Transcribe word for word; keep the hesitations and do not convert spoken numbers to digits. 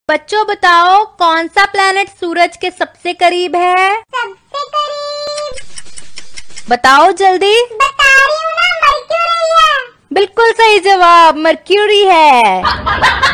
बच्चों बताओ कौन सा प्लैनेट सूरज के सबसे करीब है? सबसे करीब। बताओ जल्दी। बता रही हूँ ना, मरक्यूरी है। बिल्कुल सही जवाब, मर्क्यूरी है।